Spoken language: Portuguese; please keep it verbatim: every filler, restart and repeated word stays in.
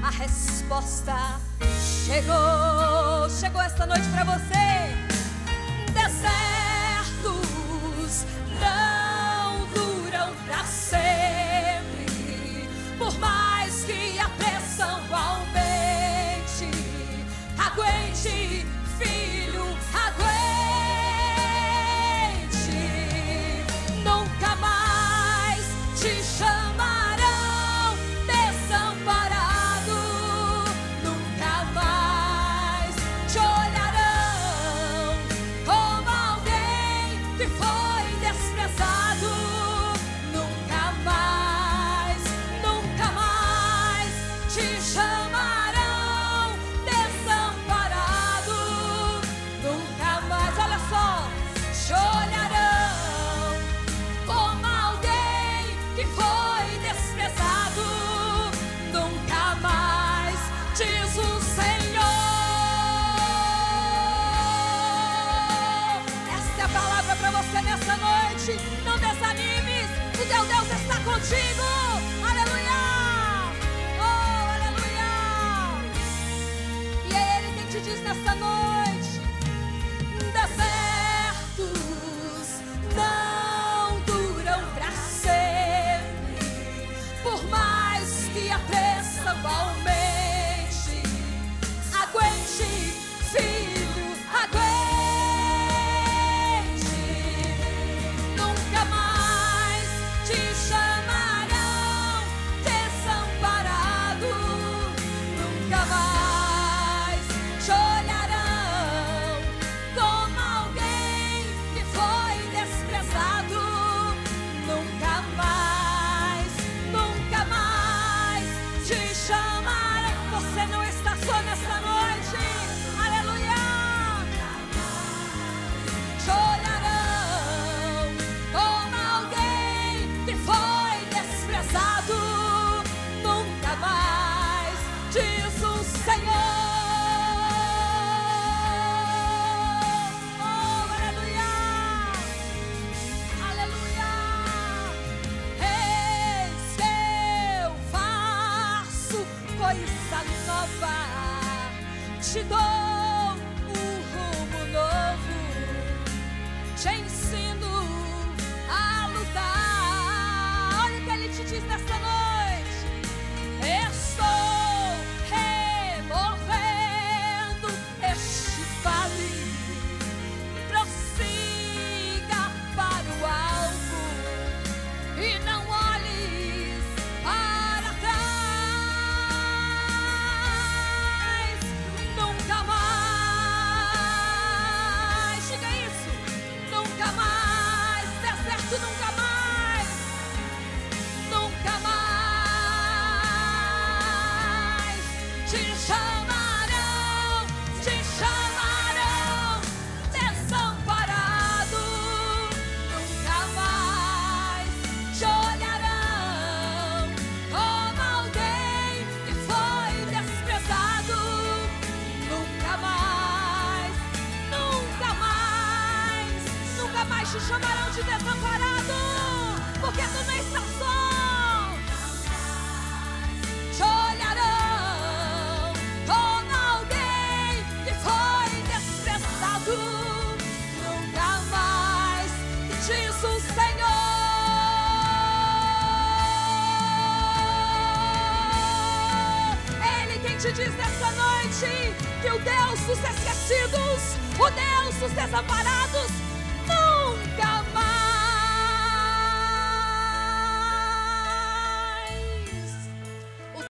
a resposta chegou. Chegou esta noite para você. Desertos não duram para sempre, por mais que a pressão aumente. Aguente, filho, aguente. Nunca mais te chamarão desamparado, nunca mais te olharão como alguém que foi desprezado. Nunca mais, nunca mais te chamarão desamparado, nunca mais. Olha só, te olharão como alguém que foi desprezado, nunca mais, diz o Senhor. Esta é a palavra para você nessa noite. Não desanimes, o teu Deus está contigo. Aleluia, oh aleluia. E é Ele quem te diz nessa noite: desertos não duram para sempre, por mais que a pressão aumente. Aguente, filho, aguente. Nunca mais te chamarão desamparado, nunca mais te olharão como alguém que foi desprezado, nunca mais, nunca mais te chamarão. Você não está só nessa noite, aleluia. Te olharão como alguém que foi desprezado, nunca mais, diz o Senhor. Oh, aleluia, aleluia. Eis que eu faço coisa nova, te dou um rumo novo, te ensino a lutar. Olha o que Ele te diz nesta noite: estou removendo este vale, prossiga para o alvo e não olhes para trás. Nunca mais, diga isso, nunca mais. Deserto, nunca mais, nunca mais te chamarão, te chamarão desamparado, nunca mais te olharão como alguém que foi desprezado, nunca mais, nunca mais, nunca mais te chamarão de desamparado, porque tu não estás só. Te olharão como alguém que foi desprezado, nunca mais, diz o Senhor. Ele quem te diz nessa noite que o Deus dos esquecidos, o Deus dos desamparados,